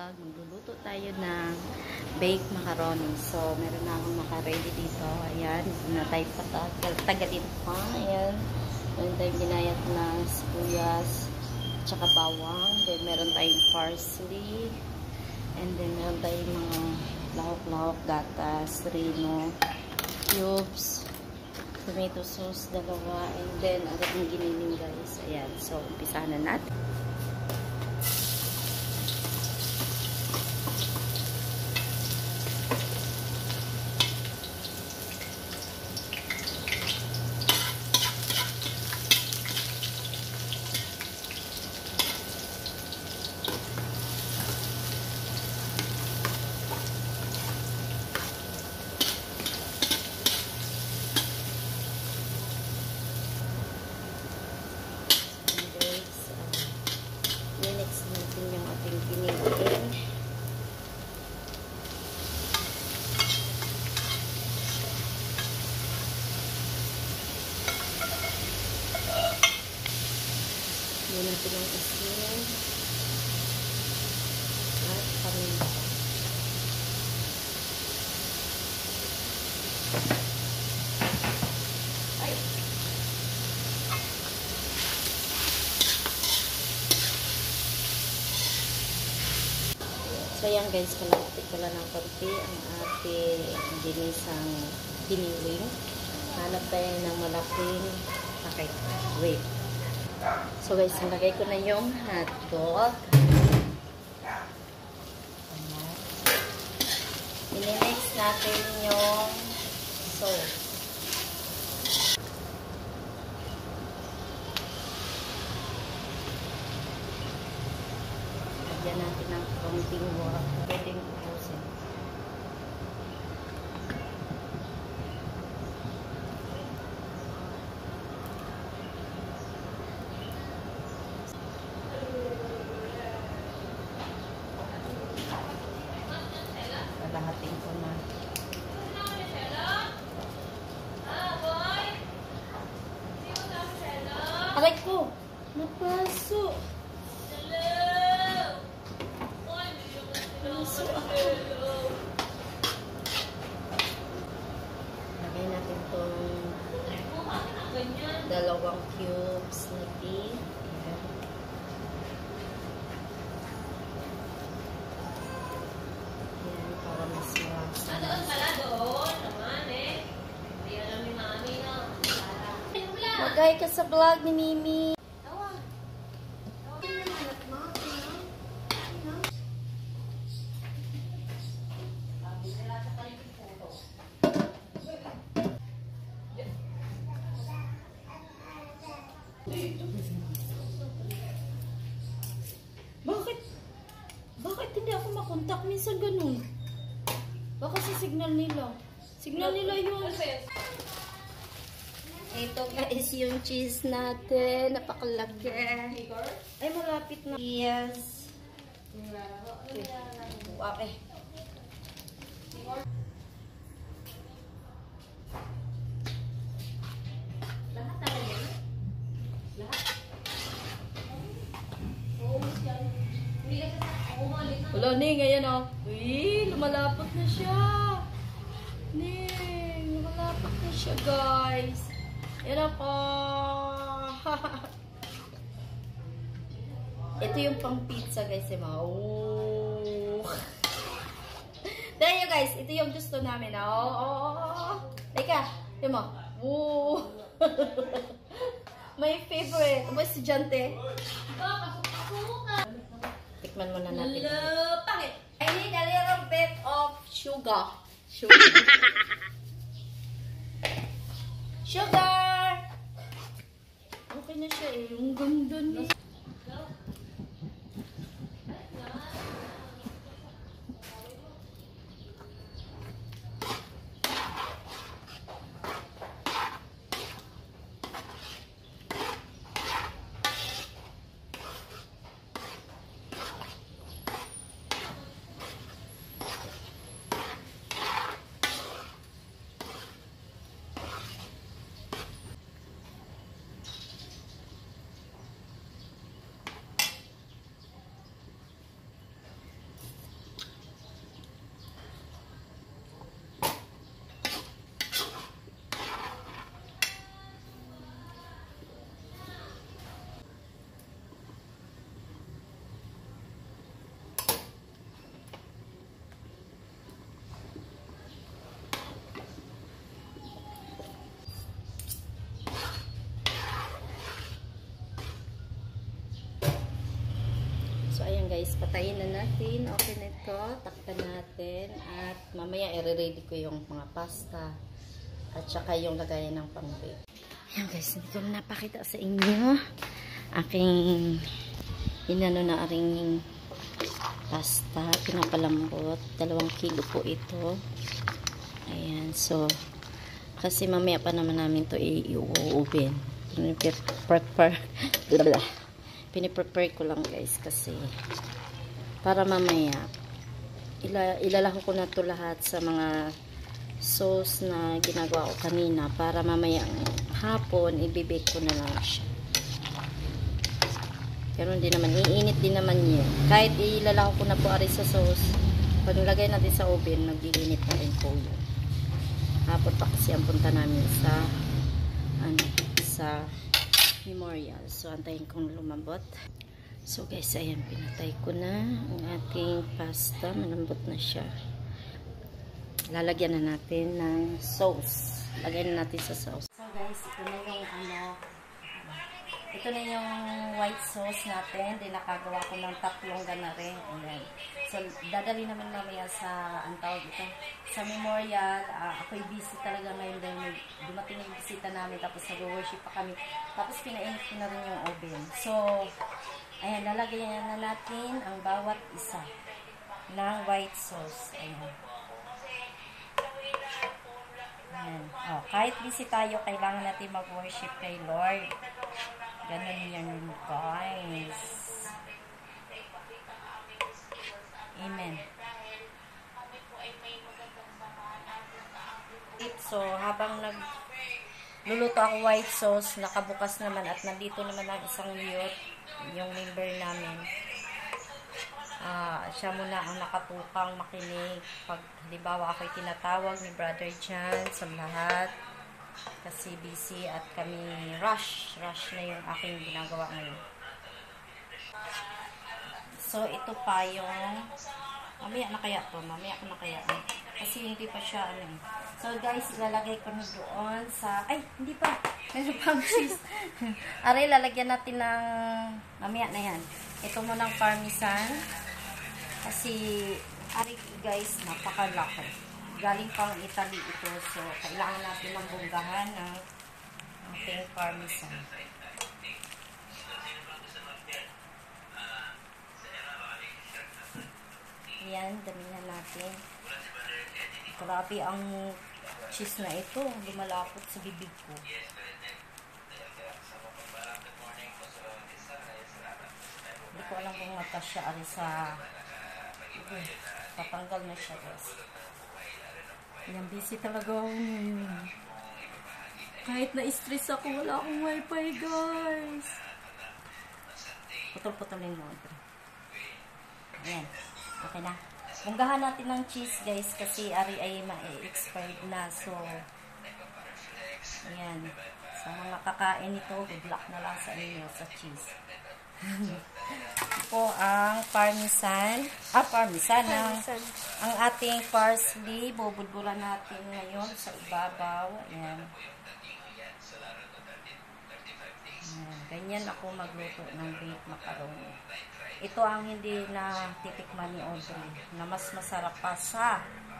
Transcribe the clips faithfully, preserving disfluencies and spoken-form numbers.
vlog. Magluluto tayo ng baked macaroni. So, meron na akong naka-ready dito. Ayan, hindi na tayo patagalin pa. Ayan, meron tayong ginayat na sibuyas, tsaka bawang. Then, meron tayong parsley. And then, meron tayong mga lahok-lahok, gatas, rino, cubes, tomato sauce, dalawa. And then, agad ng giniling guys. Ayan, so, umpisa na natin. Yun natin ang asin at paminta. Ay! So yan guys, kalapit ko lang ng konti ang ating ginisang giniling. Hanap tayo ng malaking pakay. Wait. So guys, nilagay ko na yung hotdog. I-mix natin yung sauce. Lagyan natin ng konting water. Pwedeng ubusin. Lahatin ko na. Aray ko! Napaso! Napaso ako. Lagay natin itong dalawang cubes na beef. Magay ka sa vlog ni Mimi. Bakit? Bakit hindi ako makontak? Minsan ganun. Baka sa signal nila. Signal nila yun. Ito guys, yung cheese natin. Napakalaki. Ay, malapit na. Yes. Okay. Okay. Lahat talaga? Lahat? Wala, Ning. Ayan o. Uy, lumalapot na siya. Ning, lumalapot na siya guys. Yan ako. Ito yung pang pizza guys. Oh. There you guys. Ito yung gusto namin. Oh, oh, oh. Teka. Yan mo. Oh. My favorite. Aba, estudyante. Tikman muna natin. Pangit. I need a little bit of sugar. Sugar. Sugar! Okay na siya eh. Ang ganda niya. So, ayan guys, patayin na natin. Open ito, takpan natin. At mamaya, i-ready ko yung mga pasta. At saka yung lagayan ng pang-bake. Ayan guys, hindi ko napakita sa inyo. Aking inano na aring pasta. Pinapalambot. Dalawang kilo po ito. Ayan, so, kasi mamaya pa naman namin ito i-oven. Piniprepare. Piniprepare ko lang guys kasi para mamaya ila ilalako ko na to lahat sa mga sauce na ginagawa ko kanina para mamaya hapon ibibake ko na lang siya. Pero hindi naman, iinit din naman yun. Kahit ilalako ko na po ari sa sauce, pag nilagay natin sa oven, mag-iinit na rin po yun. Hapon pa kasi ang punta namin sa ano, sa Memorial. So, antayin kong lumambot. So, guys, ayan, pinatay ko na ang ating pasta. Malambot na siya. Lalagyan na natin ng sauce. Lagyan na natin sa sauce. So, guys, ito na yung ano, ito na yung white sauce natin. Then, nakagawa ko ng tatlong ganare. Ayan. So, dadali naman mamaya sa, ang tawag ito, sa Memorial. Uh, ako'y busy talaga ngayon dahil dumating yung bisita namin. Tapos, nag-worship pa kami. Tapos, pinainit ko na rin yung oven. So, ayan, lalagyan na natin ang bawat isa ng white sauce. Ayan. Ayan. Oh, kahit busy tayo, kailangan natin mag-worship kay Lord. Ganun yan, guys. Amen. So, habang nagluluto ako white sauce, nakabukas naman at nandito naman ang isang youth, yung member namin. Uh, siya muna ang nakatukang makinig. Pag halimbawa ako'y tinatawag ni Brother John sa lahat. Kasi busy at kami rush. Rush na yung aking ginagawa ngayon. So, ito pa yung mamaya na kaya to. Mamaya ko na kaya. Kasi hindi pa siya ano eh. So, guys, ilalagay ko na doon sa ay, hindi pa. Meron pang cheese. Aray, lalagyan natin ng mamaya na yan. Ito mo ng parmesan. Kasi, aray guys, napakalaki. Galing pang Italy ito. So, kailangan natin ng bunggahan ng ating parmesan. Ayan, damihan natin. Grabe ang cheese na ito. Lumalapot sa bibig ko. Hindi ko alam kung matasya ari sa okay, tatanggal na siya guys. Ayan, busy talaga ako ngayon. Kahit na-stress ako, wala akong wifi guys. Putol-putulin mo. Ayan. Okay na. Bunggahan natin ng cheese guys kasi ari ay ma-expired na. So, ayan. Sa mga kakain ito, good luck na lang sa inyo sa cheese. Ito ang parmesan. Ah, parmesan. parmesan. Ang, ang ating parsley. Bubudburan natin ngayon sa ibabaw. Ayan. Ayan. Ganyan ako magluto ng baked macaroni. Ito ang hindi na titikman ni Audrey na mas masarap pa sa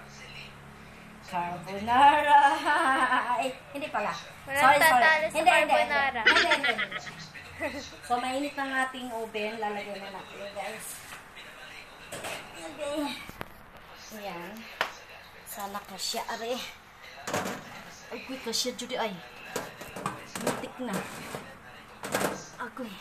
carbonara. Ay, hindi pala. Sorry, sorry. Hindi, hindi, hindi. Hindi, hindi, hindi. So, mainit ng ating oven. Lalagyan na natin, guys. Okay. Ayan. Sana kasya, are. Ay, kuy, kasya, Judy, ay. Muntik na. Agoy.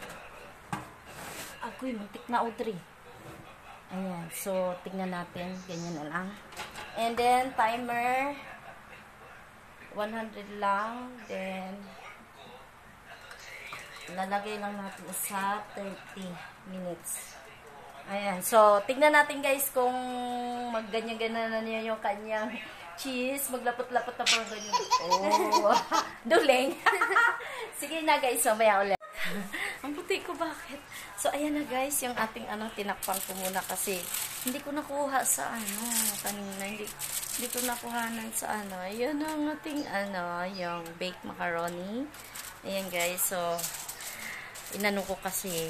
Agoy, muntik na, Audrey. Ayan. So, tignan natin. Ganyan na lang. And then, timer. one hundred lang. Then, lalagay lang natin sa thirty minutes. Ayan. So, tignan natin guys kung magganyan-ganyan na niya yung kanyang cheese. Maglapot-lapot na po ganyan. Oh. Duling. Sige na guys. So, maya ulit. Ang puti ko, bakit? So, ayan na guys. Yung ating anong tinakpan ko muna kasi hindi ko nakuha sa ano. Kanina. Hindi, hindi ko nakuhanan sa ano. Ayan ang ating ano. Yung baked macaroni. Ayan guys. So, inano ko kasi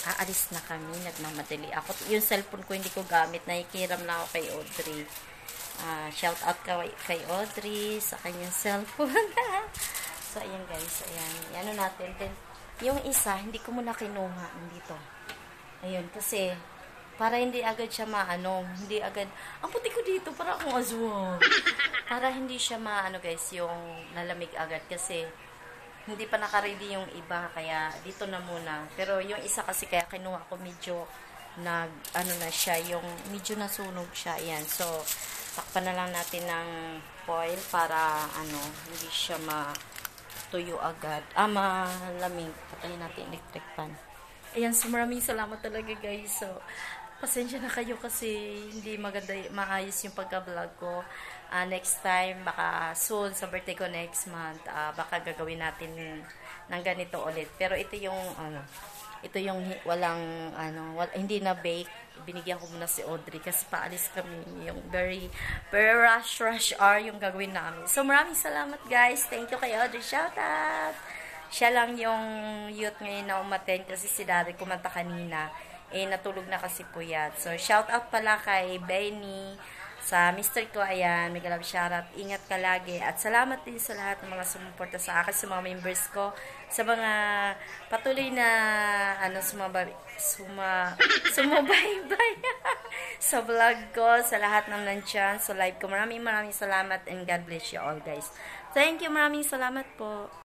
aalis na kami, nagmamadali ako. Yung cellphone ko hindi ko gamit, nakikiram na ako kay Audrey. Uh, shout out kay, kay Audrey sa kanyang cellphone. So, ayan guys, ayan. Ano natin. Then, yung isa, hindi ko muna kinuha dito. Ayun, kasi, para hindi agad siya maano, hindi agad, ang puti ko dito, para akong aswang. Para hindi siya maano guys, yung lalamig agad. Kasi, hindi pa naka-ready yung iba, kaya dito na muna. Pero yung isa kasi, kaya kinuha ko medyo, nag, ano na siya, yung medyo nasunog siya. Ayan, so, takpan na lang natin ng foil para, ano, hindi siya ma tuyo agad. Ah, malamig. Patayin natin electric pan. Ayan, so maraming salamat talaga guys. So, pasensya na kayo kasi hindi maganda, maayos yung pagka-vlog ko. Uh, next time, baka soon, sa birthday ko next month, uh, baka gagawin natin ng ganito ulit. Pero ito yung, ano, ito yung walang, ano, wal, hindi na bake. Binigyan ko muna si Audrey kasi paalis kami. Yung very, very rush, rush hour yung gagawin namin. So, maraming salamat guys. Thank you kay Audrey. Shout out! Siya lang yung youth ngayon na umaten kasi si Daddy kumanta kanina. Eh, natulog na kasi po yan. So, shout out pala kay Benny. Sa mister ko, ayan, may galab shoutout. Ingat ka lagi. At salamat din sa lahat ng mga sumuporta sa akin, sa mga members ko, sa mga patuloy na, ano, sumabay, suma, sumabaybay sa vlog ko, sa lahat ng nandyan, sa live ko. Maraming maraming salamat and God bless you all, guys. Thank you, maraming salamat po.